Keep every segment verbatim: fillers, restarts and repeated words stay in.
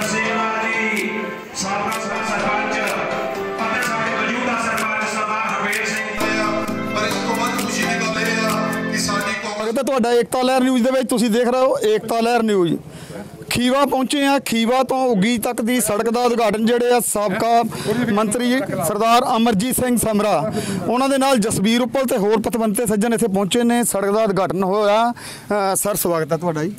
ਤੁਹਾਡਾ ਏਕਤਾ ਲਹਿਰ ਨਿਊਜ਼ ਦੇ ਵਿੱਚ ਤੁਸੀਂ ਦੇਖ ਰਹੇ ਹੋ ਏਕਤਾ ਲਹਿਰ ਨਿਊਜ਼। ਖੀਵਾ ਪਹੁੰਚੇ ਆ। ਖੀਵਾ ਤੋਂ ਉੱਗੀ ਤੱਕ ਦੀ ਸੜਕ ਦਾ ਉਦਘਾਟਨ ਜਿਹੜੇ ਆ ਸਾਬਕਾ ਮੰਤਰੀ ਸਰਦਾਰ ਅਮਰਜੀਤ ਸਿੰਘ ਸਮਰਾ ਉਹਨਾਂ ਦੇ ਨਾਲ ਜਸਬੀਰ ਉੱਪਲ ਤੇ ਹੋਰ ਪਤਵੰਤੇ ਸੱਜਣ ਇੱਥੇ ਪਹੁੰਚੇ ਨੇ। ਸੜਕ ਦਾ ਉਦਘਾਟਨ ਹੋਇਆ। ਸਰ ਸਵਾਗਤ ਹੈ ਤੁਹਾਡਾ ਜੀ।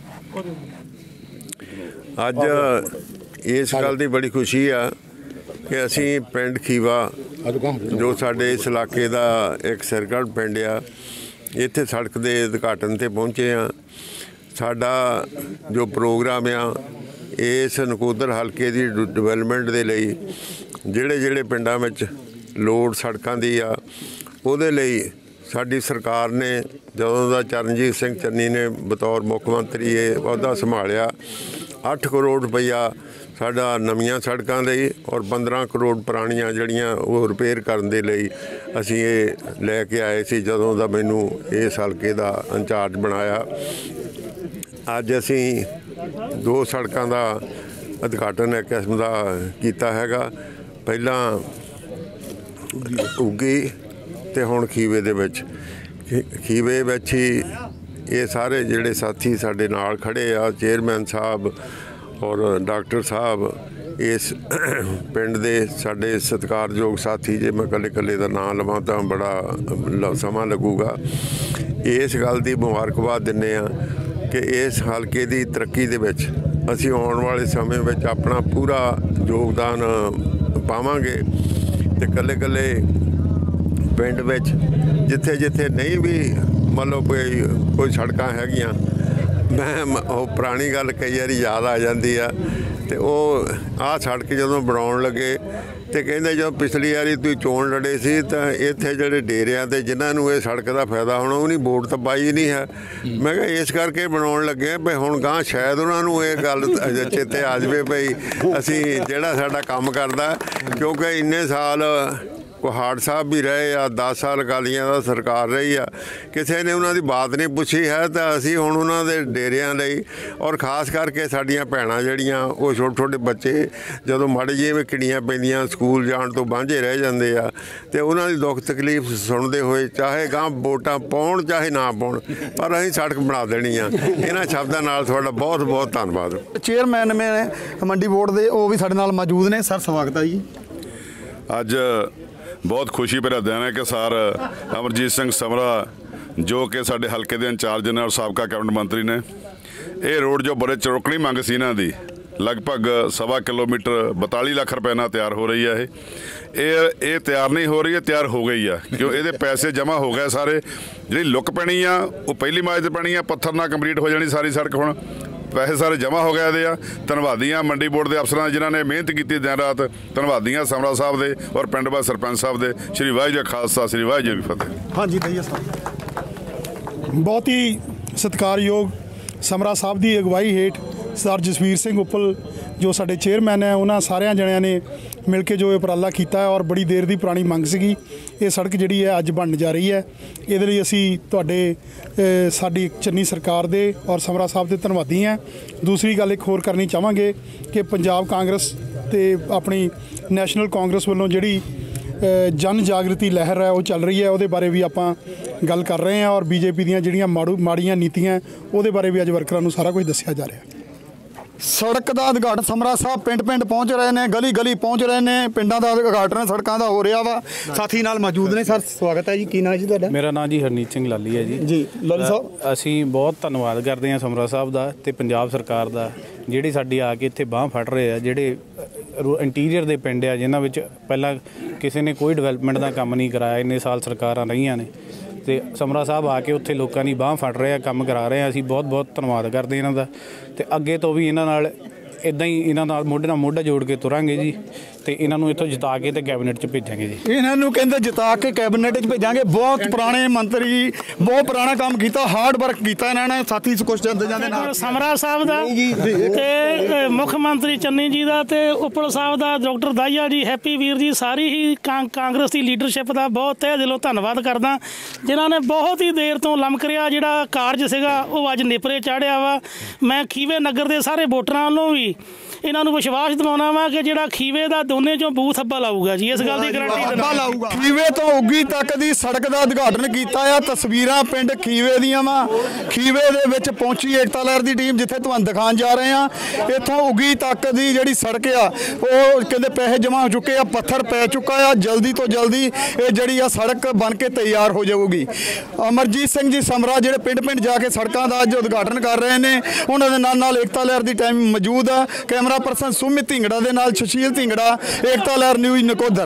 ਅੱਜ ਇਸ ਗੱਲ ਦੀ ਬੜੀ ਖੁਸ਼ੀ ਆ ਕਿ ਅਸੀਂ ਪਿੰਡ ਖੀਵਾ ਜੋ ਸਾਡੇ ਇਸ ਇਲਾਕੇ ਦਾ ਇੱਕ ਸਿਰਗੜ੍ਹ ਪਿੰਡ ਆ, ਇੱਥੇ ਸੜਕ ਦੇ ਉਦਘਾਟਨ 'ਤੇ ਪਹੁੰਚੇ ਹਾਂ। ਸਾਡਾ ਜੋ ਪ੍ਰੋਗਰਾਮ ਆ ਇਸ ਨਕੋਦਰ ਹਲਕੇ ਦੀ ਡਿਵੈਲਪਮੈਂਟ ਦੇ ਲਈ ਜਿਹੜੇ ਜਿਹੜੇ ਪਿੰਡਾਂ ਵਿੱਚ ਲੋੜ ਸੜਕਾਂ ਦੀ ਆ ਉਹਦੇ ਲਈ ਸਾਡੀ ਸਰਕਾਰ ਨੇ ਜਦੋਂ ਦਾ ਚਰਨਜੀਤ ਸਿੰਘ ਚੰਨੀ ਨੇ ਬਤੌਰ ਮੁੱਖ ਮੰਤਰੀ ਇਹ ਅਹੁਦਾ ਸੰਭਾਲਿਆ ਅੱਠ ਕਰੋੜ ਰੁਪਈਆ ਸਾਡਾ ਨਵੀਆਂ ਸੜਕਾਂ ਲਈ ਔਰ ਪੰਦਰਾਂ ਕਰੋੜ ਪੁਰਾਣੀਆਂ ਜਿਹੜੀਆਂ ਉਹ ਰਿਪੇਅਰ ਕਰਨ ਦੇ ਲਈ ਅਸੀਂ ਇਹ ਲੈ ਕੇ ਆਏ ਸੀ ਜਦੋਂ ਦਾ ਮੈਨੂੰ ਇਸ ਹਲਕੇ ਦਾ ਇੰਚਾਰਜ ਬਣਾਇਆ। ਅੱਜ ਅਸੀਂ ਦੋ ਸੜਕਾਂ ਦਾ ਉਦਘਾਟਨ ਇੱਕ ਕਿਸਮ ਦਾ ਕੀਤਾ ਹੈਗਾ। ਪਹਿਲਾਂ ਉੱਗੀ ਅਤੇ ਹੁਣ ਖੀਵੇ ਦੇ ਵਿੱਚ। ਖੀਵੇ ਵਿੱਚ ਹੀ ਇਹ ਸਾਰੇ ਜਿਹੜੇ ਸਾਥੀ ਸਾਡੇ ਨਾਲ ਖੜ੍ਹੇ ਆ, ਚੇਅਰਮੈਨ ਸਾਹਿਬ ਔਰ ਡਾਕਟਰ ਸਾਹਿਬ, ਇਸ ਪਿੰਡ ਦੇ ਸਾਡੇ ਸਤਿਕਾਰਯੋਗ ਸਾਥੀ। ਜੇ ਮੈਂ ਇਕੱਲੇ ਇਕੱਲੇ ਦਾ ਨਾਂ ਲਵਾਂ ਤਾਂ ਬੜਾ ਸਮਾਂ ਲੱਗੂਗਾ। ਇਸ ਗੱਲ ਦੀ ਮੁਬਾਰਕਬਾਦ ਦਿੰਦੇ ਹਾਂ ਕਿ ਇਸ ਹਲਕੇ ਦੀ ਤਰੱਕੀ ਦੇ ਵਿੱਚ ਅਸੀਂ ਆਉਣ ਵਾਲੇ ਸਮੇਂ ਵਿੱਚ ਆਪਣਾ ਪੂਰਾ ਯੋਗਦਾਨ ਪਾਵਾਂਗੇ ਅਤੇ ਇਕੱਲੇ ਇਕੱਲੇ ਪਿੰਡ ਵਿੱਚ ਜਿੱਥੇ ਜਿੱਥੇ ਨਹੀਂ ਵੀ ਮਤਲਬ ਕੋਈ ਕੋਈ ਸੜਕਾਂ ਹੈਗੀਆਂ, ਮੈਂ ਉਹ ਪੁਰਾਣੀ ਗੱਲ ਕਈ ਵਾਰੀ ਯਾਦ ਆ ਜਾਂਦੀ ਆ ਅਤੇ ਉਹ ਆਹ ਸੜਕ ਜਦੋਂ ਬਣਾਉਣ ਲੱਗੇ ਅਤੇ ਕਹਿੰਦੇ ਜਦੋਂ ਪਿਛਲੀ ਵਾਰੀ ਤੁਸੀਂ ਚੋਣ ਲੜੇ ਸੀ ਤਾਂ ਇੱਥੇ ਜਿਹੜੇ ਡੇਰਿਆਂ 'ਤੇ ਜਿਨ੍ਹਾਂ ਨੂੰ ਇਹ ਸੜਕ ਦਾ ਫਾਇਦਾ ਹੋਣਾ ਉਹ ਨਹੀਂ ਵੋਟ ਤਾਂ ਪਾਈ ਨਹੀਂ ਹੈ। ਮੈਂ ਕਿਹਾ ਇਸ ਕਰਕੇ ਬਣਾਉਣ ਲੱਗੇ ਵੀ ਹੁਣ ਗਾਂਹ ਸ਼ਾਇਦ ਉਹਨਾਂ ਨੂੰ ਇਹ ਗੱਲ ਚੇਤੇ ਆ ਜਾਵੇ ਭਈ ਅਸੀਂ ਜਿਹੜਾ ਸਾਡਾ ਕੰਮ ਕਰਦਾ, ਕਿਉਂਕਿ ਇੰਨੇ ਸਾਲ ਕੁਹਾੜ ਸਾਹਿਬ ਵੀ ਰਹੇ ਆ, ਦਸ ਸਾਲ ਅਕਾਲੀਆਂ ਦਾ ਸਰਕਾਰ ਰਹੀ ਆ, ਕਿਸੇ ਨੇ ਉਹਨਾਂ ਦੀ ਬਾਤ ਨਹੀਂ ਪੁੱਛੀ ਹੈ। ਤਾਂ ਅਸੀਂ ਹੁਣ ਉਹਨਾਂ ਦੇ ਡੇਰਿਆਂ ਲਈ ਔਰ ਖ਼ਾਸ ਕਰਕੇ ਸਾਡੀਆਂ ਭੈਣਾਂ ਜਿਹੜੀਆਂ ਉਹ ਛੋਟੇ ਛੋਟੇ ਬੱਚੇ ਜਦੋਂ ਮਾੜੇ ਜਿਹੇ ਕਿੜੀਆਂ ਪੈਂਦੀਆਂ ਸਕੂਲ ਜਾਣ ਤੋਂ ਵਾਂਝੇ ਰਹਿ ਜਾਂਦੇ ਆ ਅਤੇ ਉਹਨਾਂ ਦੀ ਦੁੱਖ ਤਕਲੀਫ ਸੁਣਦੇ ਹੋਏ ਚਾਹੇ ਗਾਂਹ ਵੋਟਾਂ ਪਾਉਣ ਚਾਹੇ ਨਾ ਪਾਉਣ ਪਰ ਅਸੀਂ ਸੜਕ ਬਣਾ ਦੇਣੀ ਆ। ਇਹਨਾਂ ਸ਼ਬਦਾਂ ਨਾਲ ਤੁਹਾਡਾ ਬਹੁਤ ਬਹੁਤ ਧੰਨਵਾਦ। ਚੇਅਰਮੈਨ ਨੇ ਮੰਡੀ ਬੋਰਡ ਦੇ ਉਹ ਵੀ ਸਾਡੇ ਨਾਲ ਮੌਜੂਦ ਨੇ। ਸਰ ਸਵਾਗਤ ਹੈ ਜੀ। ਅੱਜ ਬਹੁਤ ਖੁਸ਼ੀ ਭਰਿਆ ਦਿਨ ਹੈ ਕਿ ਸਰ ਅਮਰਜੀਤ ਸਿੰਘ ਸਮਰਾ ਜੋ ਕਿ ਸਾਡੇ ਹਲਕੇ ਦੇ ਇੰਚਾਰਜ ਨੇ ਔਰ ਸਾਬਕਾ ਕੈਬਨਿਟ ਮੰਤਰੀ ਨੇ, ਇਹ ਰੋਡ ਜੋ ਬੜੇ ਚਰੋਕਣੀ ਮੰਗ ਸੀ ਇਹਨਾਂ ਦੀ, ਲਗਭਗ ਸਵਾ ਕਿਲੋਮੀਟਰ ਬਤਾਲੀ ਲੱਖ ਰੁਪਏ ਨਾਲ ਤਿਆਰ ਹੋ ਰਹੀ ਹੈ। ਇਹ ਇਹ ਇਹ ਤਿਆਰ ਨਹੀਂ ਹੋ ਰਹੀ ਹੈ, ਤਿਆਰ ਹੋ ਗਈ ਆ, ਕਿਉਂ ਇਹਦੇ ਪੈਸੇ ਜਮ੍ਹਾਂ ਹੋ ਗਏ ਸਾਰੇ। ਜਿਹੜੀ ਲੁੱਕ ਪੈਣੀ ਆ ਉਹ ਪਹਿਲੀ ਮਾਰਚ 'ਤੇ ਪੈਣੀ ਆ, ਪੱਥਰ ਨਾਲ ਕੰਪਲੀਟ ਹੋ ਜਾਣੀ ਸਾਰੀ ਸੜਕ। ਹੁਣ ਪੈਸੇ ਸਾਰੇ ਜਮ੍ਹਾਂ ਹੋ ਗਏ ਇਹਦੇ ਆ। ਧੰਨਵਾਦੀ ਹਾਂ ਮੰਡੀ ਬੋਰਡ ਦੇ ਅਫਸਰਾਂ ਜਿਨ੍ਹਾਂ ਨੇ ਮਿਹਨਤ ਕੀਤੀ ਦਿਨ ਰਾਤ। ਧੰਨਵਾਦੀ ਹਾਂ ਸਮਰਾ ਸਾਹਿਬ ਦੇ ਔਰ ਪਿੰਡ ਬਾਦ ਸਰਪੰਚ ਸਾਹਿਬ ਦੇ। ਸ਼੍ਰੀ ਵਾਹਿਗੁਰੂ ਜੀ ਖਾਲਸਾ, ਸ਼੍ਰੀ ਵਾਹਿਗੁਰੂ ਜੀ ਫਤਿਹ। ਹਾਂਜੀ ਦਈਆ ਸਾਹਿਬ। ਬਹੁਤ ਹੀ ਸਤਿਕਾਰਯੋਗ ਸਮਰਾ ਸਾਹਿਬ ਦੀ ਅਗਵਾਈ ਹੇਠ ਸਰਦਾਰ ਜਸਬੀਰ ਸਿੰਘ ਉੱਪਲ ਜੋ ਸਾਡੇ ਚੇਅਰਮੈਨ ਹੈ, ਉਹਨਾਂ ਸਾਰਿਆਂ ਜਣਿਆਂ ਨੇ ਮਿਲ ਕੇ ਜੋ ਉਪਰਾਲਾ ਕੀਤਾ ਹੈ ਔਰ ਬੜੀ ਦੇਰ ਦੀ ਪੁਰਾਣੀ ਮੰਗ ਸੀਗੀ ਇਹ ਸੜਕ ਜਿਹੜੀ ਹੈ ਅੱਜ ਬਣਨ ਜਾ ਰਹੀ ਹੈ। ਇਹਦੇ ਲਈ ਅਸੀਂ ਤੁਹਾਡੇ ਸਾਡੀ ਚੰਨੀ ਸਰਕਾਰ ਦੇ ਔਰ ਸਮਰਾ ਸਾਹਿਬ ਦੇ ਧੰਨਵਾਦੀ ਹਾਂ। ਦੂਸਰੀ ਗੱਲ ਇੱਕ ਹੋਰ ਕਰਨੀ ਚਾਹਾਂਗੇ ਕਿ ਪੰਜਾਬ ਕਾਂਗਰਸ ਤੇ ਆਪਣੀ ਨੈਸ਼ਨਲ ਕਾਂਗਰਸ ਵੱਲੋਂ ਜਿਹੜੀ ਜਨ ਜਾਗਰਤੀ ਲਹਿਰ ਹੈ ਉਹ ਚੱਲ ਰਹੀ ਹੈ, ਉਹਦੇ ਬਾਰੇ ਵੀ ਆਪਾਂ ਗੱਲ ਕਰ ਰਹੇ ਹਾਂ ਔਰ ਬੀਜੇਪੀ ਦੀਆਂ ਜਿਹੜੀਆਂ ਮਾੜੂ ਮਾੜੀਆਂ ਨੀਤੀਆਂ ਉਹਦੇ ਬਾਰੇ ਵੀ ਅੱਜ ਵਰਕਰਾਂ ਨੂੰ ਸਾਰਾ ਕੁਝ ਦੱਸਿਆ ਜਾ ਰਿਹਾ। ਸੜਕ ਦਾ ਉਦਘਾਟਨ ਸਮਰਾ ਸਾਹਿਬ ਪਿੰਡ ਪਿੰਡ ਪਹੁੰਚ ਰਹੇ ਨੇ, ਗਲੀ ਗਲੀ ਪਹੁੰਚ ਰਹੇ ਨੇ, ਪਿੰਡਾਂ ਦਾ ਉਦਘਾਟਨ ਸੜਕਾਂ ਦਾ ਹੋ ਰਿਹਾ ਵਾ। ਸਾਥੀ ਨਾਲ ਮੌਜੂਦ ਨੇ। ਸਰ ਸਵਾਗਤ ਹੈ ਜੀ। ਕੀ ਨਾਂ ਜੀ ਤੁਹਾਡਾ? ਮੇਰਾ ਨਾਂ ਜੀ ਹਰਨੀਤ ਸਿੰਘ ਲਾਲੀ ਹੈ ਜੀ। ਜੀ ਲਾਲੀ ਸਾਹਿਬ, ਅਸੀਂ ਬਹੁਤ ਧੰਨਵਾਦ ਕਰਦੇ ਹਾਂ ਸਮਰਾ ਸਾਹਿਬ ਦਾ ਅਤੇ ਪੰਜਾਬ ਸਰਕਾਰ ਦਾ, ਜਿਹੜੀ ਸਾਡੀ ਆ ਕੇ ਇੱਥੇ ਬਾਂਹ ਫੜ ਰਹੇ ਆ। ਜਿਹੜੇ ਇੰਟੀਰੀਅਰ ਦੇ ਪਿੰਡ ਆ ਜਿਨ੍ਹਾਂ ਵਿੱਚ ਪਹਿਲਾਂ ਕਿਸੇ ਨੇ ਕੋਈ ਡਿਵੈਲਪਮੈਂਟ ਦਾ ਕੰਮ ਨਹੀਂ ਕਰਾਇਆ, ਇੰਨੇ ਸਾਲ ਸਰਕਾਰਾਂ ਰਹੀਆਂ ਨੇ, ਅਤੇ ਸਮਰਾ ਸਾਹਿਬ ਆ ਕੇ ਉੱਥੇ ਲੋਕਾਂ ਦੀ ਬਾਂਹ ਫੜ ਰਹੇ ਆ, ਕੰਮ ਕਰਾ ਰਹੇ ਆ। ਅਸੀਂ ਬਹੁਤ ਬਹੁਤ ਧੰਨਵਾਦ ਕਰਦੇ ਇਹਨਾਂ ਦਾ ਅਤੇ ਅੱਗੇ ਤੋਂ ਵੀ ਇਹਨਾਂ ਨਾਲ ਇੱਦਾਂ ਹੀ ਇਹਨਾਂ ਨਾਲ ਮੋਢੇ ਨਾਲ ਮੋਢਾ ਜੋੜ ਕੇ ਤੁਰਾਂਗੇ ਜੀ ਅਤੇ ਇਹਨਾਂ ਨੂੰ ਇੱਥੋਂ ਜਿਤਾ ਕੇ ਅਤੇ ਕੈਬਨਿਟ 'ਚ ਭੇਜਾਂਗੇ ਜੀ। ਇਹਨਾਂ ਨੂੰ ਕਹਿੰਦੇ ਜਿਤਾ ਕੇ ਕੈਬਨਿਟ 'ਚ ਭੇਜਾਂਗੇ। ਬਹੁਤ ਪੁਰਾਣੇ ਮੰਤਰੀ, ਬਹੁਤ ਪੁਰਾਣਾ ਕੰਮ ਕੀਤਾ, ਹਾਰਡ ਵਰਕ ਕੀਤਾ ਇਹਨਾਂ ਨੇ। ਸਾਥੀ ਕੁਛ ਜਾਂਦੇ ਜਾਂਦੇ ਨਾਲ ਸਮਰਾ ਸਾਹਿਬ ਦਾ ਅਤੇ ਮੁੱਖ ਮੰਤਰੀ ਚੰਨੀ ਜੀ ਦਾ ਅਤੇ ਉੱਪਲ ਸਾਹਿਬ ਦਾ, ਡਾਕਟਰ ਦਾਈਆ ਜੀ, ਹੈਪੀ ਵੀਰ ਜੀ, ਸਾਰੀ ਹੀ ਕਾਂ ਕਾਂਗਰਸ ਦੀ ਲੀਡਰਸ਼ਿਪ ਦਾ ਬਹੁਤ ਤਹਿ ਦਿਲੋਂ ਧੰਨਵਾਦ ਕਰਦਾ, ਜਿਨ੍ਹਾਂ ਨੇ ਬਹੁਤ ਹੀ ਦੇਰ ਤੋਂ ਲਮਕ ਰਿਹਾ ਜਿਹੜਾ ਕਾਰਜ ਸੀਗਾ ਉਹ ਅੱਜ ਨੇਪਰੇ ਚਾੜਿਆ ਵਾ। ਮੈਂ ਖੀਵੇ ਨਗਰ ਦੇ ਸਾਰੇ ਵੋਟਰਾਂ ਵੱਲੋਂ ਵੀ ਇਹਨਾਂ ਨੂੰ ਵਿਸ਼ਵਾਸ ਦਿਵਾਉਣਾ ਵਾ ਕਿ ਜਿਹੜਾ ਖੀਵੇ ਦਾ ਦੋਨੇ ਚੋਂ ਬੂਥ ਅੱਬਲ ਆਊਗਾ ਜੀ, ਇਸ ਗੱਲ ਦੀ ਗਾਰੰਟੀ ਦਿੰਦਾ। ਖੀਵੇ ਤੋਂ ਉੱਗੀ ਤੱਕ ਦੀ ਸੜਕ ਦਾ ਉਦਘਾਟਨ ਕੀਤਾ ਆ। ਤਸਵੀਰਾਂ ਪਿੰਡ ਖੀਵੇ ਦੀਆਂ ਵਾ। ਖੀਵੇ ਦੇ ਵਿੱਚ ਪਹੁੰਚੀ ਏਕਤਾ ਲਹਿਰ ਦੀ ਟੀਮ, ਜਿੱਥੇ ਤੁਹਾਨੂੰ ਦਿਖਾਉਣ ਜਾ ਰਹੇ ਆ। ਇੱਥੋਂ ਉੱਗੀ ਤੱਕ ਦੀ ਜਿਹੜੀ ਸੜਕ ਆ ਉਹ ਕਹਿੰਦੇ ਪੈਸੇ ਜਮ੍ਹਾਂ ਹੋ ਚੁੱਕੇ ਆ, ਪੱਥਰ ਪੈ ਚੁੱਕਾ ਆ। ਜਲਦੀ ਤੋਂ ਜਲਦੀ ਇਹ ਜਿਹੜੀ ਆ ਸੜਕ ਬਣ ਕੇ ਤਿਆਰ ਹੋ ਜਾਊਗੀ। ਅਮਰਜੀਤ ਸਿੰਘ ਜੀ ਸਮਰਾ ਜਿਹੜੇ ਪਿੰਡ ਪਿੰਡ ਜਾ ਕੇ ਸੜਕਾਂ ਦਾ ਅੱਜ ਉਦਘਾਟਨ ਕਰ ਰਹੇ ਨੇ, ਉਹਨਾਂ ਦੇ ਨਾਲ ਨਾਲ ਏਕਤਾ ਲਹਿਰ ਦੀ ਟੀਮ ਮੌਜੂਦ ਆ। ਕੈਮਰਾ ਪਰਸਨ ਸੁਮਿਤ ਢਿੰਗੜਾ ਦੇ ਨਾਲ ਸੁਸ਼ੀਲ ਢਿੰਗੜਾ, ਏਕਤਾ ਲਹਿਰ ਨਿਊਜ਼ ਨਕੋਦਰ।